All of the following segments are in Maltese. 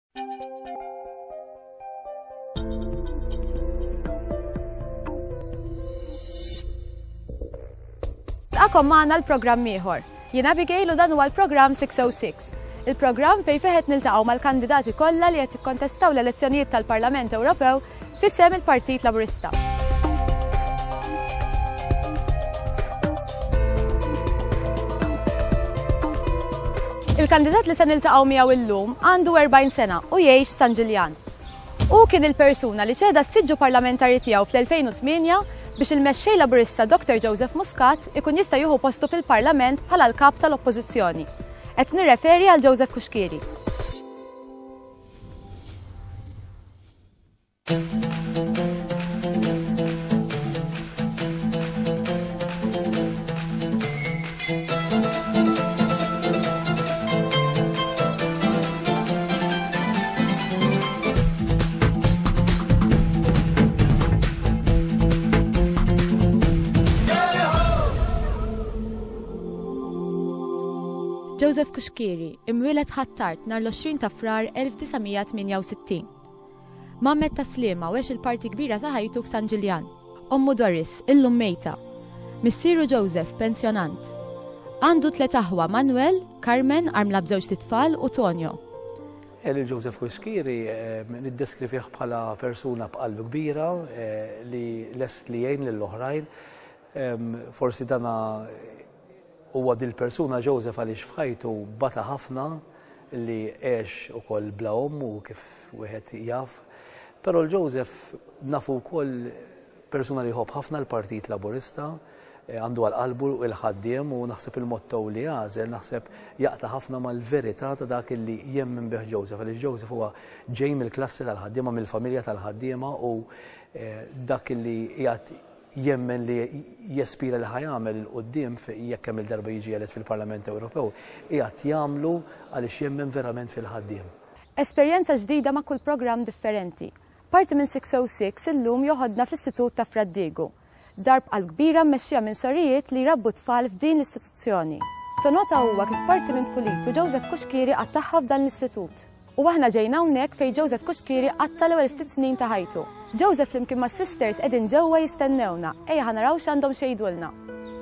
Għakom maħna l-programm ieħor. Jien Abigail u dan huwa l-programm 606. Il-programm fejn qed niltaqgħu mal-kandidati kollha li qed jikkontestaw l-elezzjonijiet tal-Parlament Ewropew f'isem il-Partit Laburista. Il-kandidat li se niltaqgħu miegħu illum għandu 40 sena u jgħix San Ġiljan. U kien il-persuna li ċeda s-siġġu parlamentari tiegħu fl-2008 biex il-mexxej Laburista Dr. Joseph Muscat ikun jista' jieħu postu fil-Parlament bħala l-kap tal-Oppożizzjoni. Qed nirreferi għal Joseph Kuxkieri. Joseph Kuxkieri imwieled ħattart nhar l-20 ta' Frar 1968. Mammet ta' Sliema wex il-parti kbira ta' ħajtu f'San Ġiljan. Ommu Doris, illum mejta. Missieru Joseph, pensjonant. Għandu 3 aħwa, Manuel, Carmen, armla b'żewġ titfal u Tonio. Joseph Kuxkieri niddeskrivih bħala persuna b'qalb kbira li lest li jgħin lill-oħrajn. Forsi dana huwa dil-persuna Joseph għaliex f'ħajtu bata ħafna li għex ukoll bla omm u kif wieħed jaf. Però l-Joseph nafu wkoll persuna li jħobb ħafna l-Partit Laburista, għandu għal-qalbu il-ħaddiem u naħseb il-motto li għażel naħseb jaqta' ħafna mal-verità ta' dak li jemmen bih Joseph. Għaliex Joseph huwa ġej mill-klassi tal-ħaddiema, mill-familja tal-ħaddiema u dak li qiegħed jemmen li jespira li ħajamel il-qoddim jekk hemm il-darba jiġi elett fil-Parlament Ewropew, qiegħed jagħmlu għaliex jemmen verament fil-ħaddiem. Esperjenza ġdida ma' kull programm differenti. Parti minn 606 illum joħodna fl-Istitut ta' Fraddigu. Darb qal kbira mmexxija minn sorijiet li jrabbu tfal f'din l-istituzzjoni. Tonota huwa kif parti minn tfulitu Joseph Kuxkieri qattaħħa f'dan l-istitut. U aħna ġejna hawnhekk fejn Joseph Kuxkieri qatta l-ewwel ftit snin ta' ħajtu. Joseph flimkien ma' sisters qegħdin ġewwa jistennewna. Ejja ħanaraw x'għandhom xejdulna.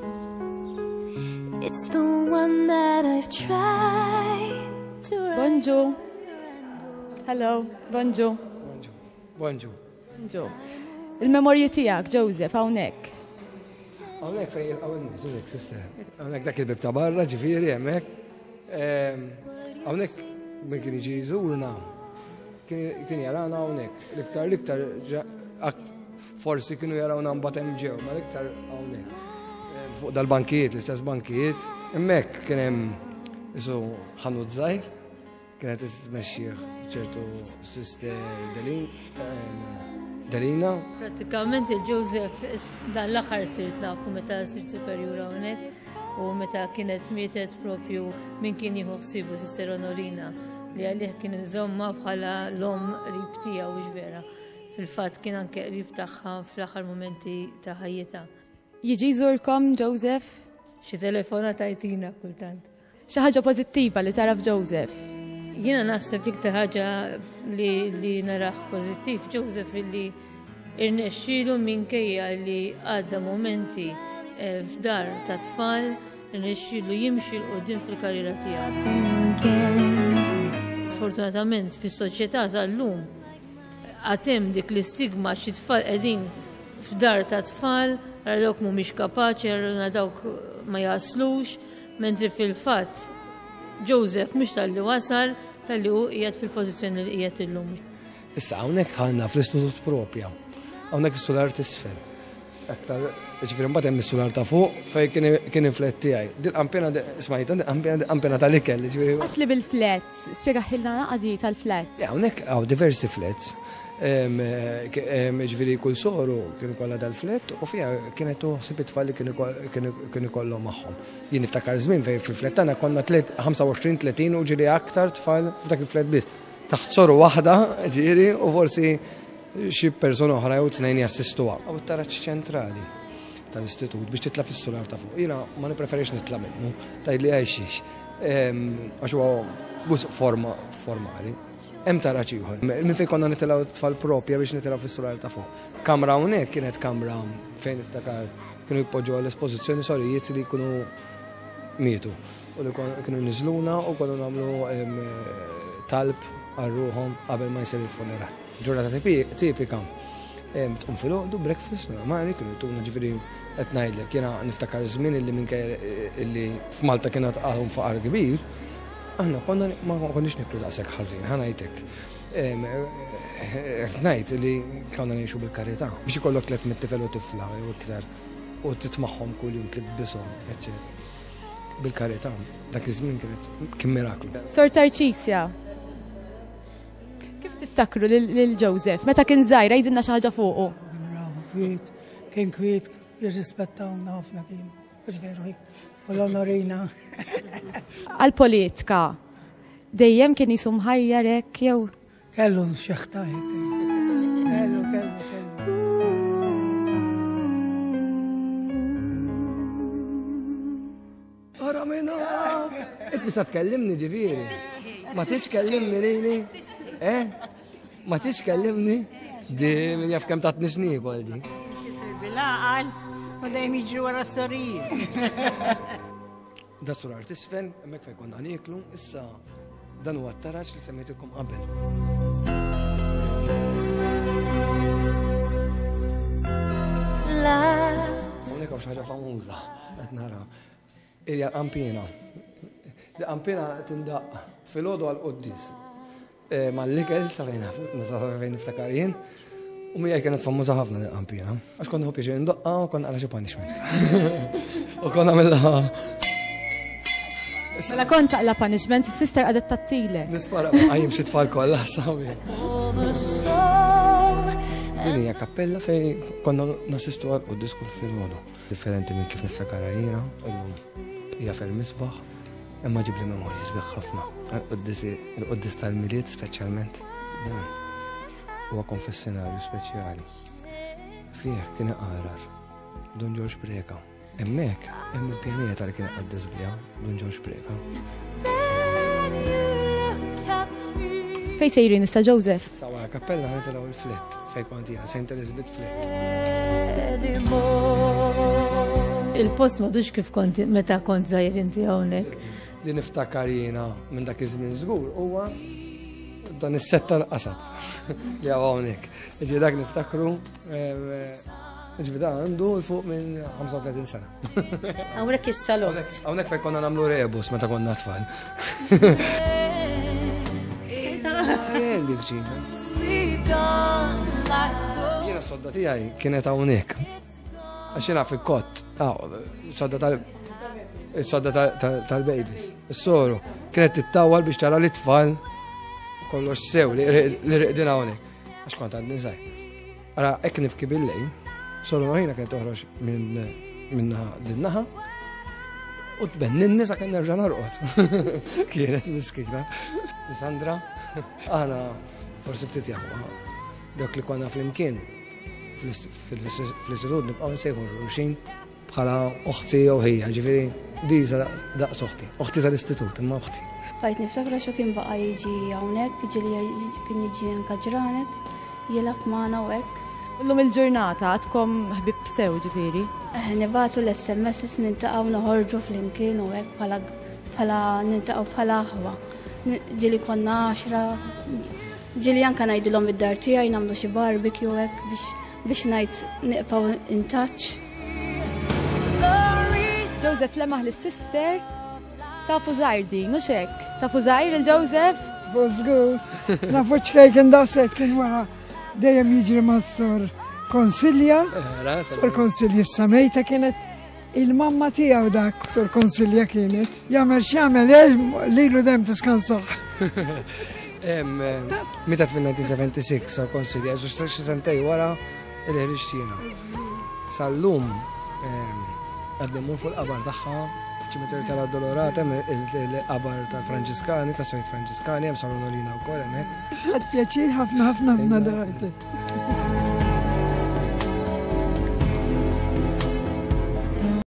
It's the one that I've tried to Bonjour. Hello, bonjour. Bonjour. Bonjour. Il-memorji tiegħek, Joseph, hawnhekk. Hawnhekk fejn il-hawnhekk, żurek sister. Hawnhekk dak il-bib ta' barra, ġifieri hemmhekk. Hawnhekk min kien jiġi jżurna. Kien jarana hawnhekk. L-iktar forsi kienu jarawna mbagħad hemm ġew, ma l-iktar hawnhekk. Fuq dal-bankijiet, l-istess bankijiet, hemmhekk kien hemm isu ħanut żgħir, kienet tmexxih ċertu sister Delina. Pratikament il-Joseph dan l-aħħar sirt nafu meta sirt superjura hawnhekk u meta kienet mietet propju min kien jieħu ħsibu sister Onorina li għalih kien iżomma bħala l-om qrib tiegħu vera. Fil-fatt kien anke qrib tagħha fl-aħħar momenti ta' ħajjitha. Jiġi jżurkom Joseph? Xi telefona tajtina kultant. Xi ħaġa pożittiva li tara f'Joseph? Jiena naħseb iktar ħaġa li naraħ pożittiv Joseph illi irnexxielu minkejja li għadda momenti f'dar ta' tfal, irnexxielu jimxi l-qudiem fil-karriera tiegħu. Sfortunatament fis-soċjetà tal-lum għatem dik l-istigma xi tfal qegħdin f'dar ta' tfal, ara dawk mhumiex kapaċi, ara dawk ma jaslux, mentri fil-fatt Joseph mhux tal-li wasal, tal-li hu qiegħed fil-pożizzjoni li qiegħed illum. Issa hawnhekk tħallna fl-istitut propja. Hawnhekk is-sular t'isfel. Aktar ġifieri mbagħad hemm is-sular ta' fuq fejn kien il-flet tiegħi. Dil-qampena smajta qampena tal-ikel ġifieri. Qatli bil-flats, spjegaħilna naqdi tal-flats. Hawnhekk hawn diversi flats. Ġifieri kull soru kien ikollha dal-flet u fiha kienet ħsieb it-tfal li kienu ikollhom magħhom. Jien niftakar żmien fejn fil-flet tagħna konna 25-30 u ġieli aktar tfal f'dak il-flet biss. Taħt soru waħda ġieri u forsi xi persuna oħra jew tnejn jassistuha. U t-taraġġ ċentrali tal-istitut biex titla' fis-sular ta' fuq. Jiena ma nippreferix nitla' minnu, tgħidli għajxiex. Għax huwa bus formali. Hemm taraċ ieħor. Minn fejn konna nitilgħu tfal propja biex nitilgħu fis-solar ta' fuq. Kamra hawnhekk kienet kamra fejn niftakar kienu jpoġġu għall-espożizzjoni sorijiet li jkunu mietu. U li kienu niżluna u konna nagħmlu talb għal-ruħhom qabel ma jsir il-funeral. Ġurnata tipika. Tqum fil-għodu, breakfast, normali, kienu jtuna ġifieri qed ngħidlek. Jiena niftakar żmien illi f'Malta kienet għahom faqar kbir. Aħna ma konniex niklu daqshekk ħażin, ħanajtek. Ngħid li konna ngħixu bil-karità biex ikollok 300 tifel u tifla jew iktar u titmaħħom kuljum tlibbishom, eċċetera. Bil-karità, dak iż-żmien kien miraklu. Sor Tarċisja, kif tiftakru lil Joseph meta kien żgħir jgħidilna xi ħaġa fuqu? Kien kwiet, jirrispettawna ħafna kien, biex veru u l-onorina. Għal-politika, dejjem kien jisu mħajjar hekk jew? Kellu xeħta hekk. Kellu. Ora minna! Misa tkellimni ġifieri. Ma tiġ kellimni rini? Ma tiġ kellimni? Di min jaf kemm tatni xniebol di. Bil-għal, u dejjem jiġru wara s-sorijiet. Da surar tisfen, emmek fej konna niklu, issa dan huwa t-taraċ li semmejtilkom qabel. Hawnhekk hawn xi ħaġa famuża qed nara. Hija l-qampina. Qampina tindaq fil-għodu għal-qoddis. Mal-likel sa fejn niftakar jien. U mija kienet famuża ħafna l-qampina. Għax konna ħobbiex indaqqa u konna għala xi punishment. U konna mill-ħa. Mela kont taqla punishment, is-sister qadet tattilek. Nispara għajjem xi tfal kollha sawi. Din hija kappella fejn konna nasistu għal-qoddis kull fil-għodu. Differenti minn kif niftakarha jiena, illum hija fil-misbaħ, imma ġibli memorji sbieħ ħafna. Il-qoddis tal-miliet speċjalment dan huwa konfessjonarju speċjali. Fih kien iqarar Don George Breka. Hemmhekk hemm il-pjaneta li kien iqaddis biha Don George Breka. Fejn sejrin issa Joseph? Issa wara kappella ħanitilgħu il-Flett fejn kont jiena St. Elizabeth Flett. Il-post madux kif kont meta kont żgħir inti hawnhekk. Li niftakar jiena minn dak iż-żmien żgur huwa dan is-setta l-qasab li hawnhekk. Ġi dak niftakru ġi da għandu l-fuq minn 35 sena. Hawnhekk is-salott. Hawnhekk fejn konna nagħmlu rebus meta konna tfal. Jiena s-sodda tiegħi kienet hawnhekk. Għaxina fil-kott, sodda tal-babies. Is-soru kienet tittawal biex tara li tfal kollox sew li riqdina hawnhekk. Għax kont għadni żgħir. Ara hekk nibki bil-lejl, soru marina kienet toħroġ minna din-naħa u tbenninni sakemm nerġa' narqod. Kienet miskina. Sandra, aħna forsi ftit jafu dak li konna fl-imkien. Fl-istitut nibqaw nsejħu xulxin bħala uħti jew ħija, ġifieri di daqs uħti, uħti tal-istitut, imma uħti. Fajt niftakra xo kien baqa jiġi hawnhekk, ġieli kien jiġi anke ġranet, jilgħab magħna u hekk. Illum il-ġurnata għadkom ħbib sew ġifieri. Nibagħtu l-SMS nintaqgħu noħorġu flimkien u hekk bħala nintaqgħu bħala aħwa. Ġieli konna 10, ġieli anke ngħidilhom id-dar tiegħi nagħmlu xi barbecue hekk biex ngħid niqpaw in touch. Joseph lemaħ l-sister tafu żgħir din, mhux hekk? Tafu żgħir il-Joseph? Fu żgur. Nafu x'kejn kien daqshekk kien wara dejjem jiġri mas-sor Konsilja. Sor Konsilja s-samejta kienet il-mamma tiegħu dak Sor Konsilja kienet. Jagħmel x'jagħmel lilu dejjem tiskansaħ. Mitet fil-1976 Sor Konsilja, xi sentej wara il-ħriġ Sal-lum għaddimu fuq il-qabar tagħha ċimiter tal-Addolorata, il-qabar tal-Franġiskani, tas-Sojt Franġiskani, hemm Sor Onolina wkoll hemmhekk. Ħadd pjaċir ħafna darajtek.